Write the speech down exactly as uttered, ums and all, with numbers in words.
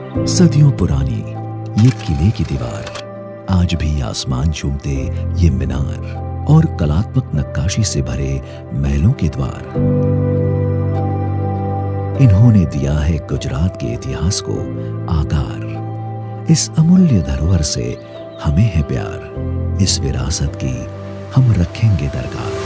सदियों पुरानी ये किले की दीवार, आज भी आसमान चूमते ये मीनार और कलात्मक नक्काशी से भरे महलों के द्वार, इन्होंने दिया है गुजरात के इतिहास को आकार। इस अमूल्य धरोहर से हमें है प्यार, इस विरासत की हम रखेंगे दरकार।